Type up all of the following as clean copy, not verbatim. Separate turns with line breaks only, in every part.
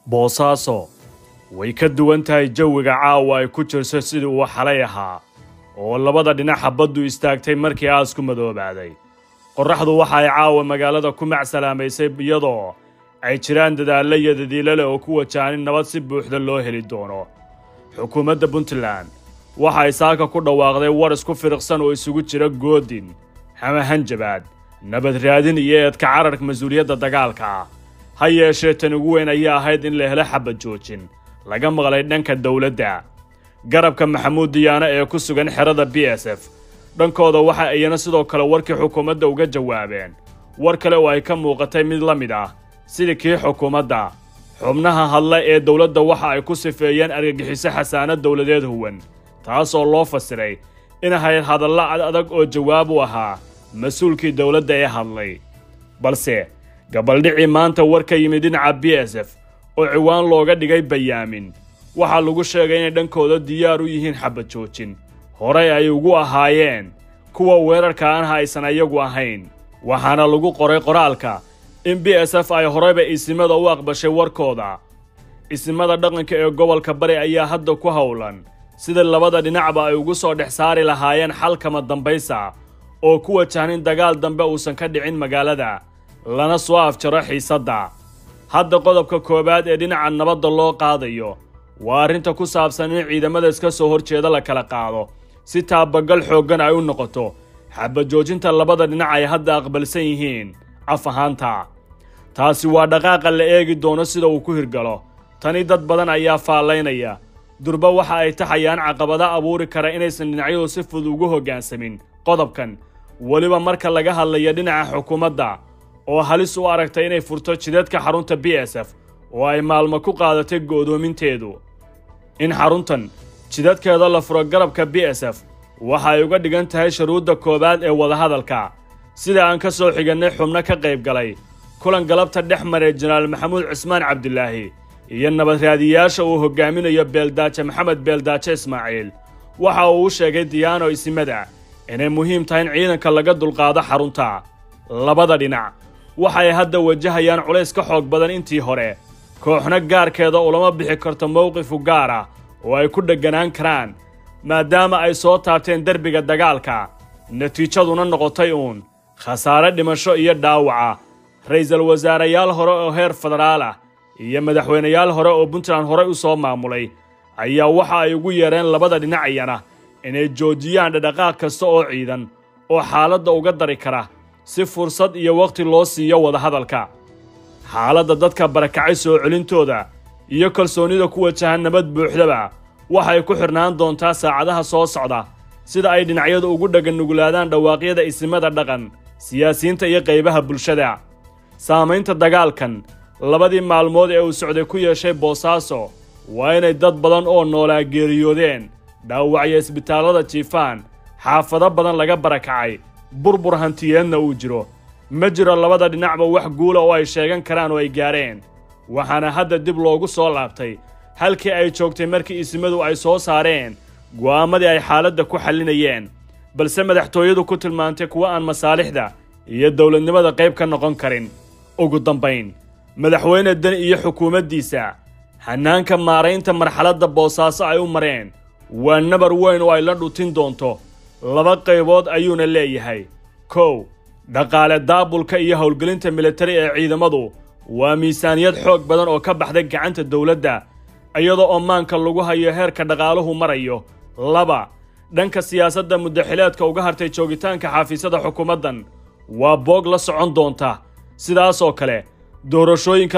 Boosaaso way ka duwan tahay jawiga caawa ay ku jirto sidii uu xalay ahaa oo labada dhinac xabadu istaagtay markii aasku madoobaaday. Qorraxdu waxa ay caawa magaalada ku macsalaamaysay iyadoo ay jiraan dadaalo iyo dadiilale oo ku wajahan nabad si buuxda loo heli doono. Xukuumadda Puntland waxa ay saaka ku dhawaaqday war isku firiqsan oo isugu jira goodin, hanjabaad, nabad raadin iyo eedka cararka mas'uuliyadda dagaalka. ha yeeshee tan ugu weyn ayaa ahayd in la helo xabad joojin laga maqlay dhanka dawladda. garabka Maxamuud Diyaana ee ku sugan xerada BSF dhankooda waxa ayna sidoo kale warkii xukuumadda uga jawaabeen war kale oo ay ka muuqatay mid la mid ah sidii kii xukuumadda. xubnaha hadla ee dawladda waxa ay ku sifeeyeen argagixiso xasaanad dawladeed huwan, taas oo loo fasiray in ay hadallo adag oo jawaab u ahaa mas'uulkii dawladda ee hadlay. balse gabaldhici maanta warka yimid dhinaca BSF oo ciwaan looga dhigay bayaamin waxa lagu sheegay in dhankooda diyaar u yihiin xabad joojin horay ay ugu ahaayeen kuwa weerarka aan haysan ayagu ahayn. waxaana lagu qoray qoraalka in BSF ay horayba isimada u aqbashay warkooda. isimada dhaqanka ee gobolka Bari ayaa hadda ku howlan sida labada dhinacba ay ugu soo dhex saari lahaayeen xal kama dambaysa oo ku wajahan dagaal dambe uusan ka dhicin magaalada lana soo afjaro xiisadda. hadda qodobka koobaad ee dhinaca nabadda loo qaadayo waa arrinta ku saabsan in ciidamada iska soo horjeeda la kala qaado si taabagal xooggan ay u noqoto xabad joojinta labada dhinac ay hadda aqbalsan yihiin af ahaanta. taasi waa dhaqaaqa la eegi doono sida uu ku hirgalo. tani dad badan ayaa faalaynaya durba waxa ay taxayaan caqabada abuuri kara inaysan dhinacyadu si fudud ugu hoggaansamin qodobkan, waliba marka laga hadlayo dhinaca xukuumadda oo halis u aragtay inay furto jidadka xarunta BSF oo ay maalmo ku qaadatay go'doominteedu. in xaruntan jidadkeeda la furo garabka BSF waxa ay uga dhigan tahay shuruudda koobaad ee wadahadalka. sida aan ka soo xiganay xubno ka qayb galay kulan galabta dhex maray Jenaraal Maxamuud Cismaan Cabdilaahi iyo nabad raadiyaasha uu hogaaminayo beeldaaje Mohamed beeldaaje Ismaaciil. waxa uu sheegay Diyaano Isimada inay muhiim tahay in ciidanka laga dulqaado xarunta. labada dhinac waxa ay hadda wajahayaan culays ka xoog badan intii hore. kooxna gaarkeeda ulama bixi karto mowqif u gaar ah oo ay ku dhaganaan karaan maadaama ay soo taabteen derbiga dagaalka. natiijaduna noqotay khasaare dhimasho iyo dhaawaca. ra'iisul wasaareyaal hore oo heer federaal ah iyo madaxweynayaal hore oo Puntland hore u soo maamulay ayaa waxa ay ugu yeereen labada dhinacayana inay joojiyaan dhaqaaq kasta oo ciidan oo xaaladda uga dari kara si fursad iyo waqti loo siiyo wadahadalka. xaaladda dadka barakacay soo celintooda iyo kalsoonida ku wajahan nabad buuxdaba waxay ku xirnaan doontaa saacadaha soo socda sida ay dhinacyadu ugu dhagan nugulaadaan dhawaaqyada isimada dhaqan, siyaasiyiinta iyo qaybaha bulshada. saamaynta dagaalkan labadii maalmood ee uu socday ku yeeshay Boosaaso waa inay dad badan oo noolaa geeriyoodeen, dhaawacyo isbitaallada jiifaan, xaafado badan laga barakacay, burbur hantiyeedna uu jiro. ma jiro labada dhinacba wax guula oo ay sheegan karaan oo ay gaareen. waxaana hadda dib loogu soo laabtay halkii ay joogtay markii isimadu ay soo saareen go'aamadii ay xaaladda ku xallinayeen, balse madaxtooyadu ku tilmaantay kuwa aan masaalixda iyo dawladnimada qayb ka noqon karin. ugu dambayn madaxweyne Dan iyo xukuumaddiisa hanaanka maaraynta marxaladda Boosaaso ay u mareen waa nabar weyn oo ay la dhutin doonto. laba qaybood ayuuna leeyahay. kow, dhaqaale daabulka iyo howlgelinta militari ee ciidamadu waa miisaaniyad xoog badan oo ka baxday gacanta dawladda iyadoo ammaanka lagu hayo heerka dhaqaaluhu marayo. laba, dhanka siyaasadda muddaxileedka uga hartay joogitaanka xafiisyada xukuumaddan waa boog la socon doonta. sidaas oo kale doorashooyinka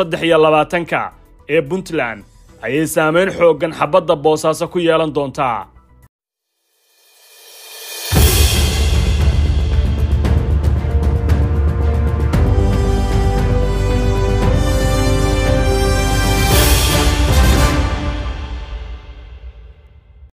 2023 ee Puntland ayay saameyn xooggan xabadda Boosaaso ku yeelan doontaa.